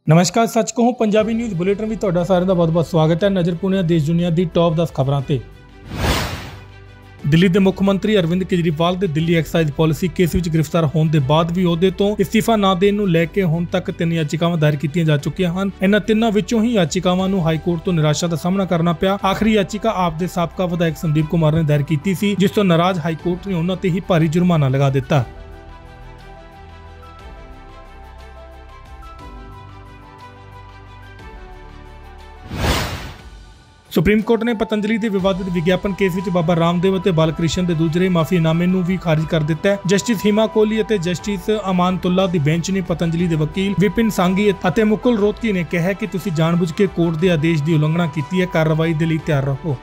नमस्कार, सच कहूं Punjabi news bulletin में तुहाडा सारिਆਂ ਦਾ बहुत-बहुत स्वागत है। नज़र पुणे देश दुनिया की टॉप 10 खबरों ते। दिल्ली के मुख मंत्री अरविंद केजरीवाल के दिल्ली एक्साइज पॉलिसी केस में गिरफ्तार होने के बाद भी अहुदे तो इस्तीफा ना देने को लैके हुण तक 3 याचिकावां दायर कीतियां जा चुकियां हैं। इन्हां तिन्नां विचों ही याचिकावां नूं हाई कोर्ट तो निराशा का सामना करना पिया। आखिरी याचिका आप दे साबका विधायक संदीप कुमार ने दायर की सी, जिस तो नाराज हाई कोर्ट ने उन्हां ते ही भारी जुर्माना लगा दिता। सुप्रीम कोर्ट ने पतंजलि के विवादित विज्ञापन केस में बाबा रामदेव और बालकृष्ण के दूसरे माफीनामे नूं भी खारिज कर दिता है। जस्टिस हिमा कोहली और जस्टिस अमानतुल्ला की बेंच ने पतंजलि के वकील विपिन सांघी और मुकुल रोहतगी ने कहा कि तुसीं जानबूझ के कोर्ट के आदेश की उलंघना की है, कार्रवाई के लिए तैयार रहो।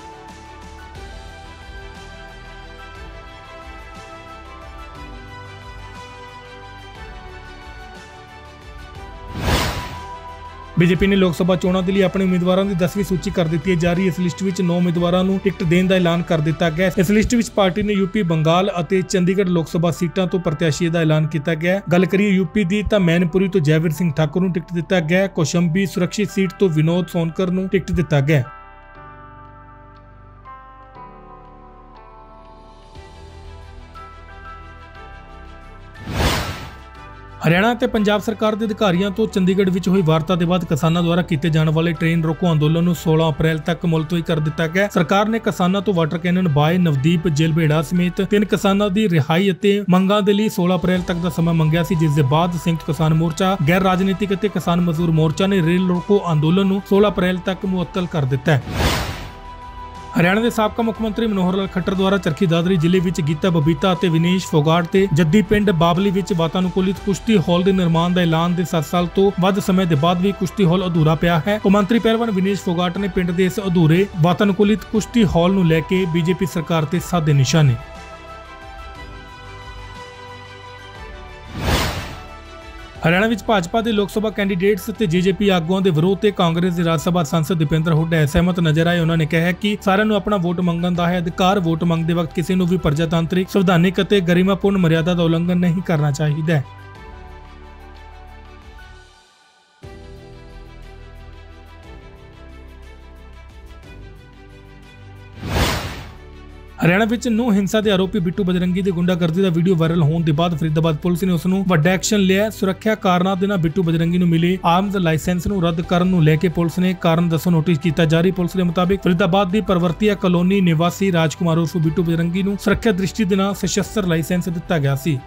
बीजेपी ने लोक सभा चोणों के लिए अपने उम्मीदवारों की 10वीं सूची कर दी है जारी। इस लिस्ट में 9 उम्मीदवारों को टिकट देने का ऐलान कर दिया गया। इस लिस्ट में पार्टी ने यूपी, बंगाल और चंडीगढ़ लोक सभा सीटों तो प्रत्याशियों का ऐलान किया गया। गल करिए यूपी की तो मैनपुरी तो जयवीर सिंह ठाकुर को टिकट दिता गया। कौशंबी सुरक्षित सीट तो विनोद सोनकर को टिकट दिता गया। हरियाणा ते पंजाब सरकार के अधिकारियों तो चंडीगढ़ में हुई वार्ता के बाद किसानों द्वारा किए जाने वाले ट्रेन रोको अंदोलन को 16 अप्रैल तक मुलतवी कर दिया गया। सरकार ने किसानों तो water cannon by Navdeep Jalbera समेत 3 किसानों की रिहाई और मंगां दे लई 16 अप्रैल तक का समय मंगिया सी, जिस दे बाद संयुक्त किसान मोर्चा, गैर राजनीतिक और किसान मजदूर मोर्चा ने रेल रोको अंदोलन को 16 अप्रैल तक मुअत्तल कर दिता है। हरियाणा के साबका मुख्यमंत्री मनोहर लाल खट्टर द्वारा चरखी दादरी जिले में गीता बबीता और विनेश फोगाट ते जद्दी पिंड बाबली में वातानुकूलित कुश्ती हॉल के निर्माण का ऐलान के 7 साल तो वध समय के बाद भी कुश्ती हॉल अधूरा पिया है। कौमांतरी पहलवान विनेश फोगाट ने पिंड के इस अधूरे वातानुकूलित कुश्ती हॉल को लैके बीजेपी सरकार ते साधे निशाने। हरियाणा में भाजपा के लोक सभा कैंडीडेट्स ते जेजेपी आगुओं के विरोध से कांग्रेस के राज्य सभा सांसद दीपेंद्र हुड्डा असहमत नजर आए। उन्होंने कहा कि सारिਆਂ ਨੂੰ अपना वोट मंगण का है अधिकार। वोट मंगते वक्त किसी को भी प्रजातांत्रिक, संवैधानिक और गरिमापूर्ण मर्यादा का उल्लंघन नहीं करना चाहिए। हरियाणा में नूह हिंसा के आरोपी बिट्टू बजरंगी की गुंडागर्दी का वीडियो वायरल होने के बाद फरीदाबाद पुलिस ने उसनूं वड्डा एक्शन लिया। सुरक्षा कारणों के नाल बिट्टू बजरंगी नूं मिले आर्म्स लाइसेंस नूं रद्द करने को लेकर पुलिस ने कारण दसो नोटिस किया जारी। पुलिस के मुताबिक फरीदाबाद की परवर्तिया कॉलोनी निवासी राजकुमार उर्फ बिट्टू बजरंगी नूं सुरक्षा दृष्टि के नाल सशस्त्र लाइसेंस दिता गया सी।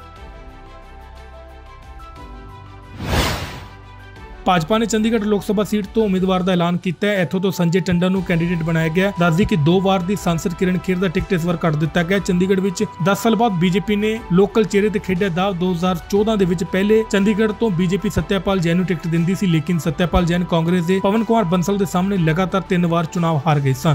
भाजपा ने चंडीगढ़ लोक सभा सीट तो उम्मीदवार का ऐलान किया है। इथों तो संजय टंडन को कैंडीडेट बनाया गया। दस दी कि 2 बार की सांसद किरण खेर का टिकट इस बार कट दिता गया। चंडीगढ़ में 10 साल बाद बीजेपी ने लोकल चेहरे से खेडिया दाव। 2014 के पहले चंडीगढ़ तो बीजेपी सत्यपाल जैन को टिकट दिंदी सी, लेकिन सत्यपाल जैन कांग्रेस के पवन कुमार बंसल के सामने लगातार 3 बार चुनाव हार गए सन।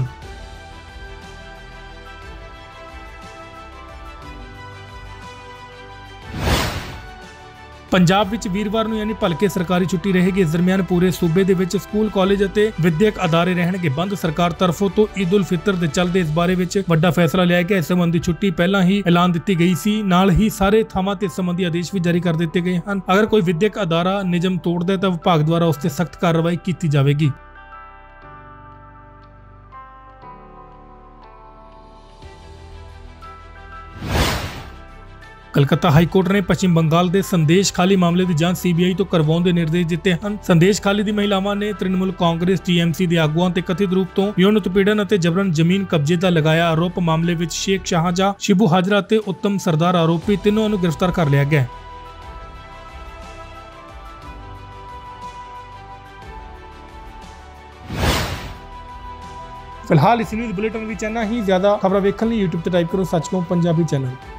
पंजाब विच वीरवार नूं यानी भलके सरकारी छुट्टी रहेगी। इस दरमियान पूरे सूबे दे विच स्कूल, कॉलेज और विद्यक अदारे रहणगे बंद। सरकार तरफों तो ईद उल फितर के चलते इस बारे विच वड्डा फैसला लिया गया। इस संबंधी छुट्टी पहला ही ऐलान दी गई सी, नाल ही सारे थावां ते इस संबंधी आदेश भी जारी कर दिए गए हैं। अगर कोई विद्यक अदारा नियम तोड़ता है तो विभाग द्वारा उस ते सख्त कार्रवाई की जाएगी। कलकत्ता हाईकोर्ट ने पश्चिम बंगाल के संदेश खाली मामले की जांच सीबीआई तो करवाने के निर्देश दिए हैं। संदेश खाली की महिलावां ने तृणमूल कांग्रेस टीएमसी के आगुआं ते कथित रूप तो यौन उत्पीड़न और जबरन जमीन कब्जे का लगाया आरोप मामले में शेख शाहजहां, शिबू हाजरा और उत्तम सरदार आरोपी तीनों को गिरफ्तार कर लिया गया। फिलहाल इस न्यूज़ बुलेटिन में इतना ही। ज्यादा खबर देखने यूट्यूब पर टाइप करो सच कहूं पंजाबी चैनल।